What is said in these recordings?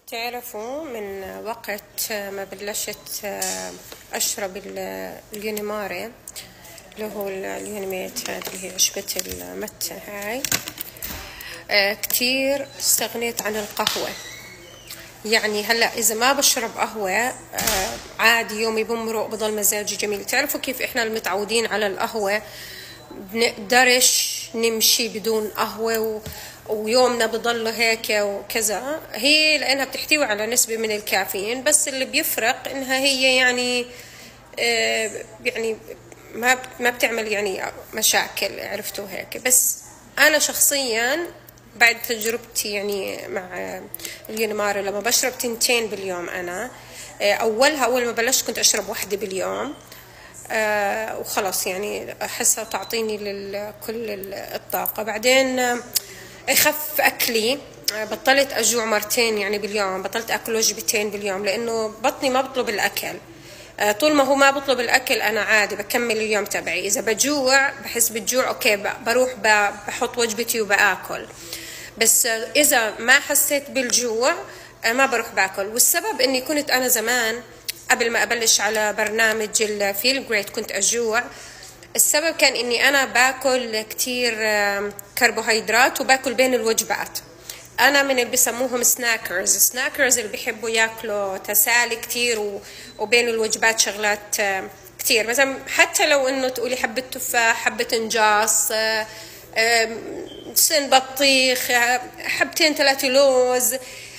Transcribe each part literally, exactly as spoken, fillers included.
تعرفوا من وقت ما بلشت أشرب اليونيماري اللي هو اليونيميت، هذه اللي هي عشبة المتة هاي، كتير استغنيت عن القهوة. يعني هلأ إذا ما بشرب قهوة عادي يومي بمرق، بضل مزاجي جميل. تعرفوا كيف إحنا المتعودين على القهوة بنقدرش نمشي بدون قهوة و... ويومنا بضل هيك وكذا. هي لأنها بتحتوي على نسبة من الكافيين، بس اللي بيفرق إنها هي يعني آه يعني ما ما بتعمل يعني مشاكل، عرفتوا هيك. بس أنا شخصيا بعد تجربتي يعني مع اليونيماري لما بشرب تنتين باليوم، أنا أولها أول ما بلشت كنت أشرب واحدة باليوم آه وخلاص، يعني أحسها تعطيني كل الطاقة. بعدين آه خف أكلي، بطلت أجوع مرتين يعني باليوم، بطلت أكل وجبتين باليوم لأنه بطني ما بطلب الأكل. آه طول ما هو ما بطلب الأكل أنا عادي بكمل اليوم تبعي. إذا بجوع بحس بالجوع أوكي بروح بحط وجبتي وبأكل، بس آه إذا ما حسيت بالجوع آه ما بروح بأكل. والسبب إني كنت أنا زمان قبل ما أبلش على برنامج الفيل جريت كنت أجوع. السبب كان إني أنا باكل كتير كربوهيدرات وباكل بين الوجبات. أنا من اللي بسموهم سناكرز، سناكرز اللي بيحبوا ياكلوا تسالي كتير وبين الوجبات شغلات كتير، مثلا حتى لو إنه تقولي حبة تفاح، حبة انجاص، سن بطيخ، حبتين ثلاثة لوز،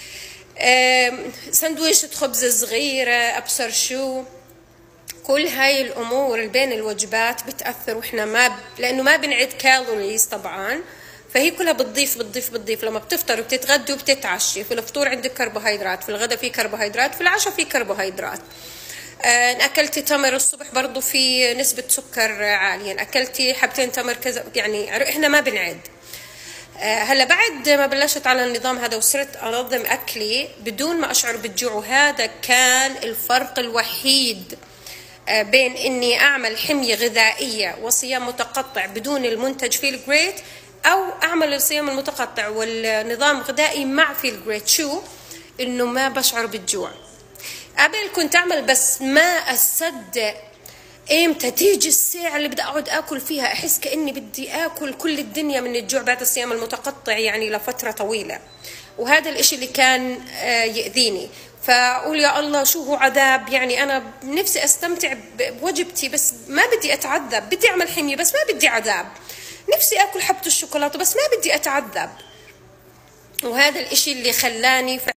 سندويشة خبز صغيرة، أبصر شو. كل هاي الأمور اللي بين الوجبات بتأثر، وإحنا ما ب... لأنه ما بنعد كالوريز طبعا، فهي كلها بتضيف بتضيف بتضيف. لما بتفطر وبتتغدى وبتتعشي، في الفطور عندك كربوهيدرات، في الغداء في كربوهيدرات، في العشاء في كربوهيدرات. آه، أكلتي تمر الصبح برضو في نسبة سكر عالية، أكلتي حبتين تمر كذا، يعني إحنا ما بنعد. آه، هلا بعد ما بلشت على النظام هذا وصرت أنظم أكلي بدون ما أشعر بالجوع، وهذا كان الفرق الوحيد بين إني أعمل حمية غذائية وصيام متقطع بدون المنتج فيل جريت، أو أعمل الصيام المتقطع والنظام الغذائي مع فيل جريت. شو؟ إنه ما بشعر بالجوع. قبل كنت أعمل بس ما أصدق إمتى تيجي الساعة اللي بدي أقعد أكل فيها، أحس كأني بدي أكل كل الدنيا من الجوع بعد الصيام المتقطع يعني لفترة طويلة. وهذا الإشي اللي كان يأذيني. فأقول يا الله شو هو عذاب، يعني أنا نفسي أستمتع بوجبتي بس ما بدي أتعذب، بدي أعمل حمية بس ما بدي عذاب، نفسي أكل حبة الشوكولاتة بس ما بدي أتعذب. وهذا الإشي اللي خلاني